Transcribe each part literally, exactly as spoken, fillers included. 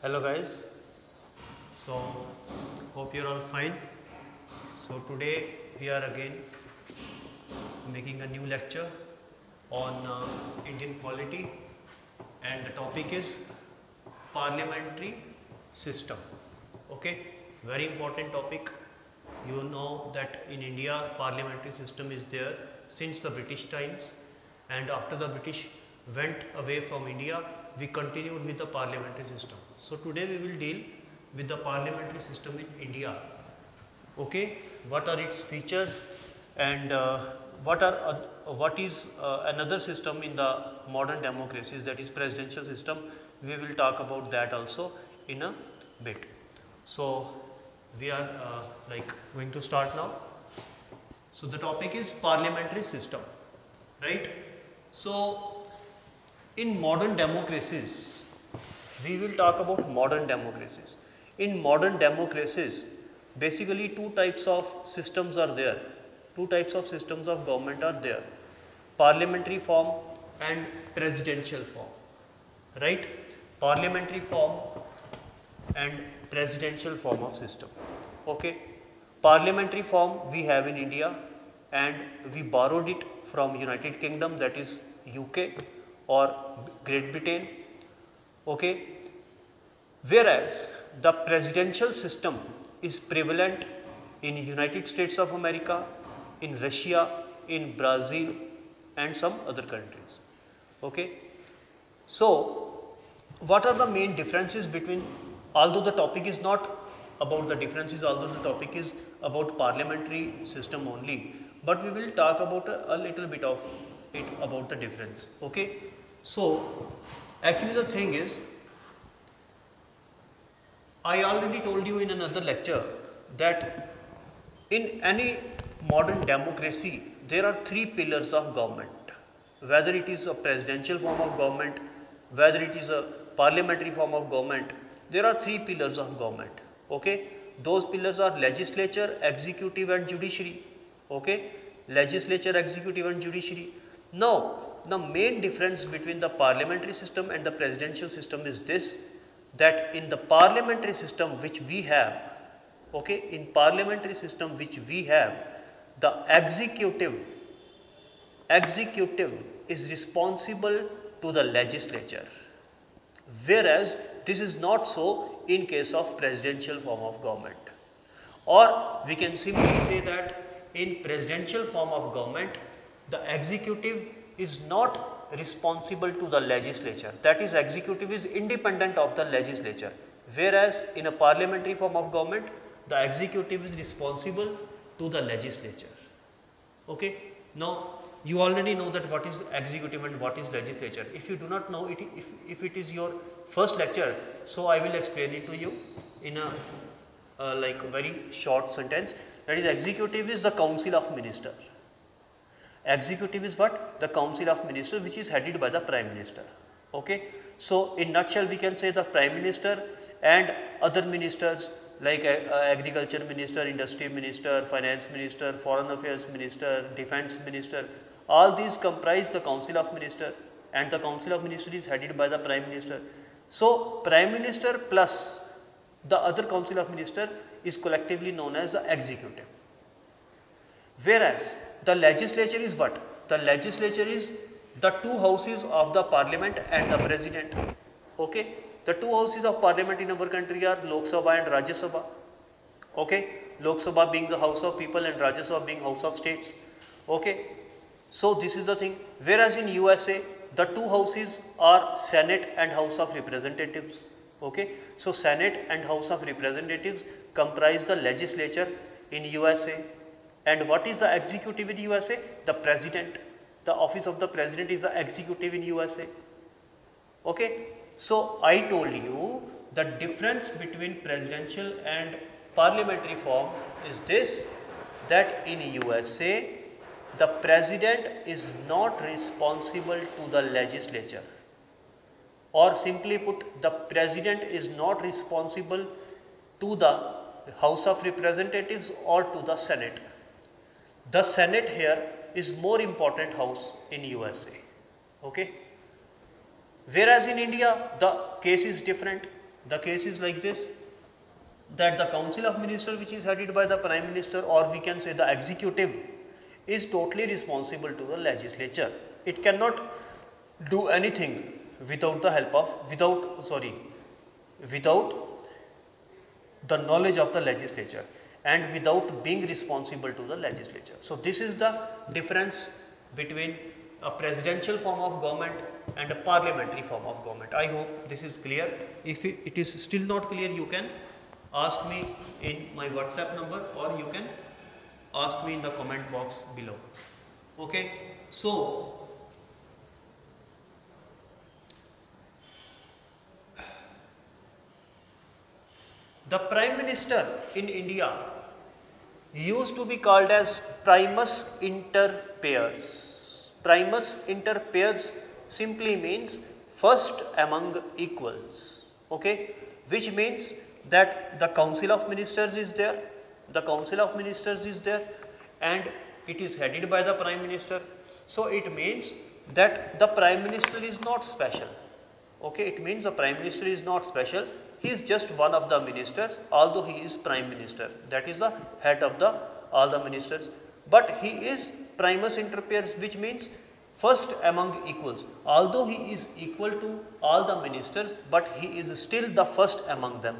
Hello guys, so hope you're all fine. So today we are again making a new lecture on uh, Indian polity, and the topic is parliamentary system. Okay, very important topic. You know that in India parliamentary system is there since the British times, and after the British went away from India, we continued with the parliamentary system. So today we will deal with the parliamentary system in India. Okay, what are its features, and uh, what are uh, what is uh, another system in the modern democracies, that is presidential system. We will talk about that also in a bit. So we are uh, like going to start now. So the topic is parliamentary system, right? So in modern democracies, we will talk about modern democracies. In modern democracies, basically two types of systems are there. Two types of systems of government are there. Parliamentary form and presidential form, right? Parliamentary form and presidential form of system. Okay. Parliamentary form we have in India, and we borrowed it from United Kingdom, that is U K or Great Britain. Okay. Whereas the presidential system is prevalent in United States of America, in Russia, in Brazil and some other countries. Okay. So what are the main differences between, although the topic is not about the differences, although the topic is about parliamentary system only, but we will talk about a, a little bit of it about the difference. Okay. So actually the thing is, I already told you in another lecture that in any modern democracy there are three pillars of government. Whether it is a presidential form of government, whether it is a parliamentary form of government, there are three pillars of government. Okay, those pillars are legislature, executive and judiciary. Okay, legislature, executive and judiciary. Now the main difference between the parliamentary system and the presidential system is this, that in the parliamentary system which we have, okay, in parliamentary system which we have, the executive executive is responsible to the legislature, whereas this is not so in case of presidential form of government. Or we can simply say that in presidential form of government, the executive is not responsible to the legislature, that is executive is independent of the legislature, whereas in a parliamentary form of government, the executive is responsible to the legislature. Okay. Now you already know that what is executive and what is legislature. If you do not know it, if, if it is your first lecture, so I will explain it to you in a uh, like very short sentence. That is, executive is the council of minister. Executive is what? The council of minister, which is headed by the prime minister. Okay. So in nutshell we can say the prime minister and other ministers like uh, agriculture minister, industry minister, finance minister, foreign affairs minister, defense minister, all these comprise the council of minister, and the council of minister is headed by the prime minister. So prime minister plus the other council of minister is collectively known as the executive. Whereas the legislature is what? The legislature is the two houses of the parliament and the president. Okay. The two houses of parliament in our country are Lok Sabha and Rajya Sabha. Okay. Lok Sabha being the house of people and Rajya Sabha being house of states. Okay. So this is the thing. Whereas in U S A, the two houses are Senate and House of Representatives. Okay. So Senate and House of Representatives comprise the legislature in U S A. And what is the executive in U S A? The president. The office of the president is the executive in U S A. Okay. So I told you the difference between presidential and parliamentary form is this, that in U S A the president is not responsible to the legislature, or simply put, the president is not responsible to the House of Representatives or to the Senate. The Senate here is more important house in U S A. Okay. Whereas in India, the case is different. The case is like this, that the Council of Ministers, which is headed by the Prime Minister, or we can say the executive, is totally responsible to the legislature. It cannot do anything without the help of, without, sorry, without the knowledge of the legislature and without being responsible to the legislature. So this is the difference between a presidential form of government and a parliamentary form of government. I hope this is clear. If it is still not clear, you can ask me in my WhatsApp number, or you can ask me in the comment box below. Okay, so the Prime Minister in India used to be called as primus inter pares. Primus inter pares simply means first among equals, okay, which means that the Council of Ministers is there, the Council of Ministers is there and it is headed by the Prime Minister. So it means that the Prime Minister is not special, okay, it means the Prime Minister is not special. He is just one of the ministers, although he is Prime Minister, that is the head of the all the ministers, but he is primus inter pares, which means first among equals. Although he is equal to all the ministers, but he is still the first among them.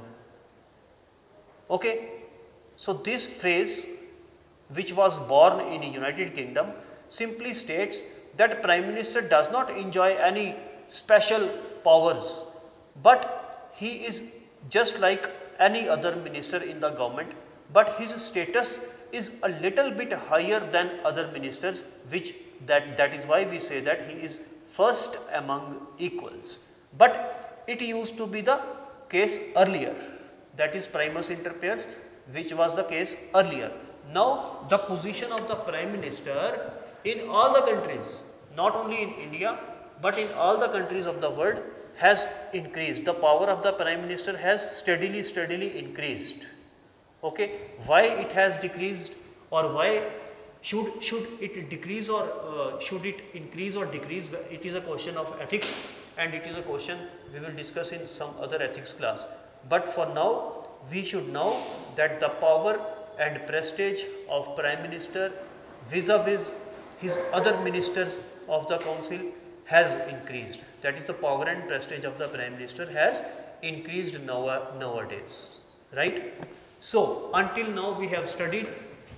Okay, so this phrase, which was born in United Kingdom, simply states that Prime Minister does not enjoy any special powers, but he is just like any other minister in the government, but his status is a little bit higher than other ministers, which that, that is why we say that he is first among equals. But it used to be the case earlier, that is primus inter pares, which was the case earlier. Now the position of the Prime Minister in all the countries, not only in India, but in all the countries of the world, has increased. The power of the Prime Minister has steadily, steadily increased. Okay, why it has decreased, or why should should it decrease, or uh, should it increase or decrease? It is a question of ethics, and it is a question we will discuss in some other ethics class. But for now, we should know that the power and prestige of Prime Minister vis-a-vis his other ministers of the council has increased. That is, the power and prestige of the Prime Minister has increased now, nowadays, right? So until now we have studied,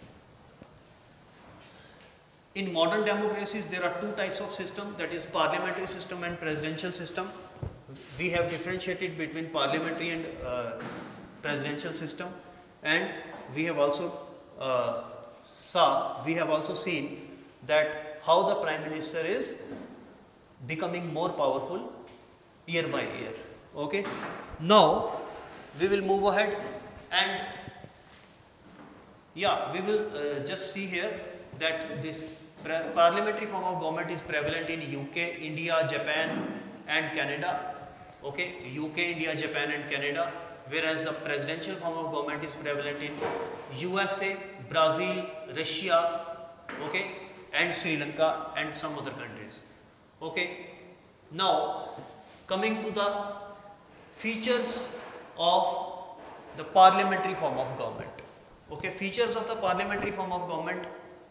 in modern democracies there are two types of system, that is parliamentary system and presidential system. We have differentiated between parliamentary and uh, presidential system, and we have also uh, saw we have also seen that how the Prime Minister is becoming more powerful year by year. Okay, now we will move ahead, and yeah, we will uh, just see here that this parliamentary form of government is prevalent in U K, India, Japan and Canada. Okay, U K, India, Japan and Canada, whereas the presidential form of government is prevalent in U S A, Brazil, Russia, okay, and Sri Lanka and some other countries. Okay, now coming to the features of the parliamentary form of government. Okay, features of the parliamentary form of government